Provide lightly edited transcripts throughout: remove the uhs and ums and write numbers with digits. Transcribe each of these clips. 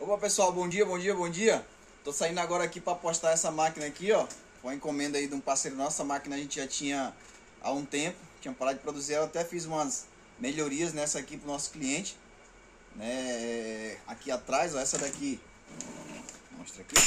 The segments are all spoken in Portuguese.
Opa pessoal, bom dia, bom dia, bom dia. Tô saindo agora aqui para postar essa máquina aqui, ó. Foi uma encomenda aí de um parceiro nosso. Essa máquina a gente já tinha há um tempo, tinha parado de produzir. Eu até fiz umas melhorias nessa aqui pro nosso cliente, né? Aqui atrás, ó, essa daqui. Mostra aqui.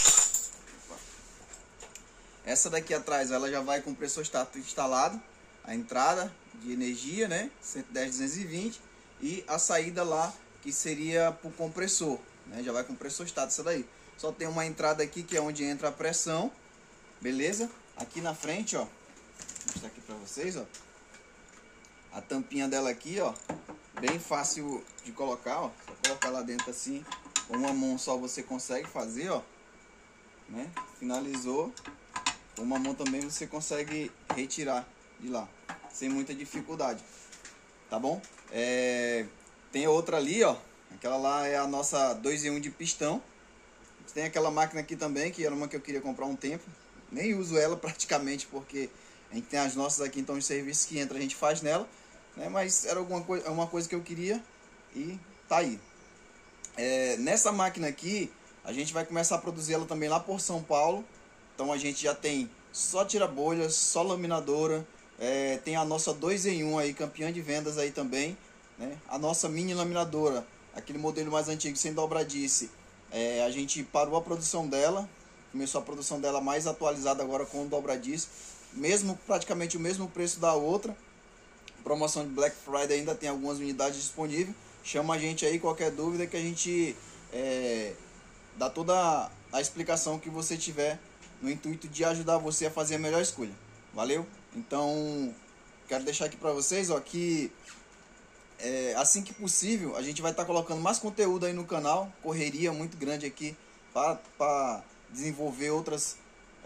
Essa daqui atrás, ela já vai com o compressor instalado, a entrada de energia, né? 110/220 e a saída lá que seria pro compressor, né? Já vai com compressor stato essa daí. Só tem uma entrada aqui que é onde entra a pressão, beleza? Aqui na frente, ó, vou mostrar aqui pra vocês, ó. A tampinha dela aqui, ó, bem fácil de colocar, ó. Só colocar lá dentro assim, com uma mão só você consegue fazer, ó, né? Finalizou. Com uma mão também você consegue retirar de lá, sem muita dificuldade, tá bom? Tem outra ali, ó, aquela lá é a nossa 2 em 1 de pistão. Tem aquela máquina aqui também, que era uma que eu queria comprar há um tempo. Nem uso ela praticamente, porque a gente tem as nossas aqui, então os serviços que entra a gente faz nela, né? Mas era uma coisa que eu queria e tá aí. Nessa máquina aqui, a gente vai começar a produzir ela também lá por São Paulo. Então a gente já tem só tira-bolhas, só laminadora, tem a nossa 2 em 1 aí, campeã de vendas aí também, né? A nossa mini laminadora, aquele modelo mais antigo, sem dobradice, a gente parou a produção dela, começou a produção dela mais atualizada agora com dobradice, praticamente o mesmo preço da outra. Promoção de Black Friday, ainda tem algumas unidades disponíveis. Chama a gente aí, qualquer dúvida que a gente dá toda a explicação que você tiver, no intuito de ajudar você a fazer a melhor escolha. Valeu? Então, quero deixar aqui para vocês, ó, que assim que possível, a gente vai estar colocando mais conteúdo aí no canal. Correria muito grande aqui para desenvolver outros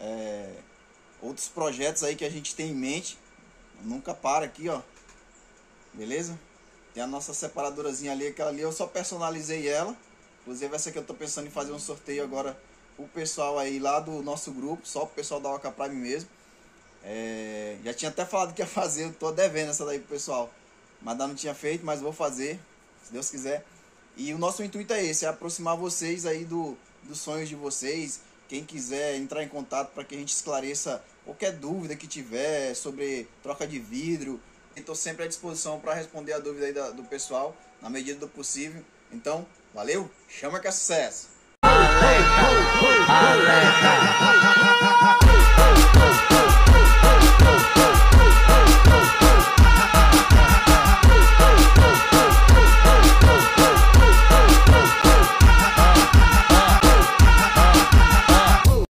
projetos aí que a gente tem em mente. Nunca para aqui, ó. Beleza? Tem a nossa separadorazinha ali, aquela ali eu só personalizei ela. Inclusive essa aqui eu tô pensando em fazer um sorteio agora o pessoal aí lá do nosso grupo, só o pessoal da Oca Prime mesmo. Já tinha até falado que ia fazer, eu tô devendo essa daí pro pessoal, mas ainda não tinha feito, mas vou fazer, se Deus quiser. E o nosso intuito é esse, é aproximar vocês aí dos sonhos de vocês. Quem quiser entrar em contato para que a gente esclareça qualquer dúvida que tiver sobre troca de vidro, estou sempre à disposição para responder a dúvida aí do pessoal, na medida do possível. Então, valeu, chama que é sucesso! Alerta!